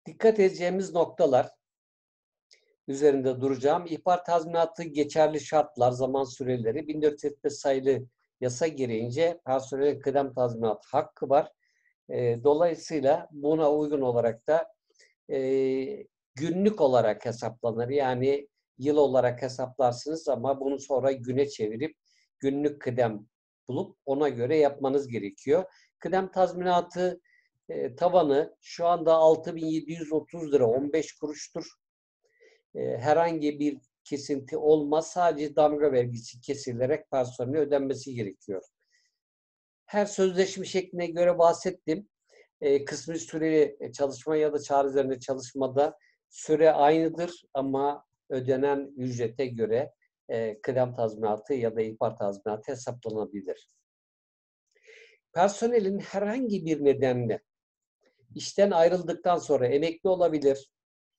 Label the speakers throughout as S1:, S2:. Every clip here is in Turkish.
S1: Dikkat edeceğimiz noktalar üzerinde duracağım. İhbar tazminatı geçerli şartlar, zaman süreleri 1475 sayılı yasa gereğince personelin kıdem tazminatı hakkı var. Dolayısıyla buna uygun olarak da günlük olarak hesaplanır. Yani yıl olarak hesaplarsınız ama bunu sonra güne çevirip günlük kıdem bulup ona göre yapmanız gerekiyor. Kıdem tazminatı tavanı şu anda 6.730 lira 15 kuruştur. Herhangi bir kesinti olmaz. Sadece damga vergisi kesilerek personele ödenmesi gerekiyor. Her sözleşme şekline göre bahsettim. Kısmi süreli çalışma ya da çağrı üzerinde çalışmada süre aynıdır ama ödenen ücrete göre kıdem tazminatı ya da ihbar tazminatı hesaplanabilir. Personelin herhangi bir nedenle işten ayrıldıktan sonra emekli olabilir,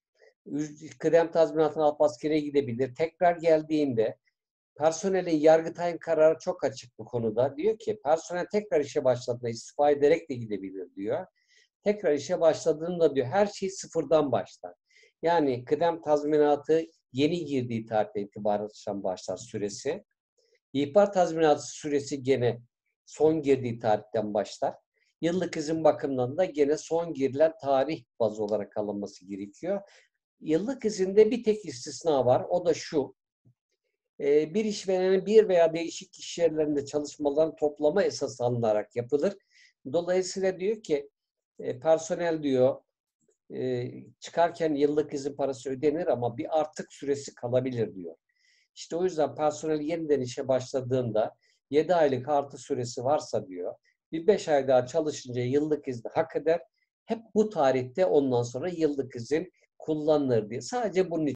S1: kıdem tazminatını alıp askere gidebilir. Tekrar geldiğinde personelin Yargıtay'ın kararı çok açık bu konuda. Diyor ki personel tekrar işe başladığında istifa ederek de gidebilir diyor. Tekrar işe başladığında diyor her şey sıfırdan başlar. Yani kıdem tazminatı yeni girdiği tarihten itibaren başlar süresi. İhbar tazminatı süresi gene son girdiği tarihten başlar. Yıllık izin bakımından da gene son girilen tarih baz olarak alınması gerekiyor. Yıllık izinde bir tek istisna var. O da şu. Bir işverenin bir veya değişik iş yerlerinde çalışmaların toplama esas alınarak yapılır. Dolayısıyla diyor ki personel diyor çıkarken yıllık izin parası ödenir ama bir artık süresi kalabilir diyor. İşte o yüzden personel yeniden işe başladığında 7 aylık artı süresi varsa diyor bir 5 ay daha çalışınca yıllık izni hak eder. Hep bu tarihte ondan sonra yıllık izin kullanılır diye. Sadece bunun için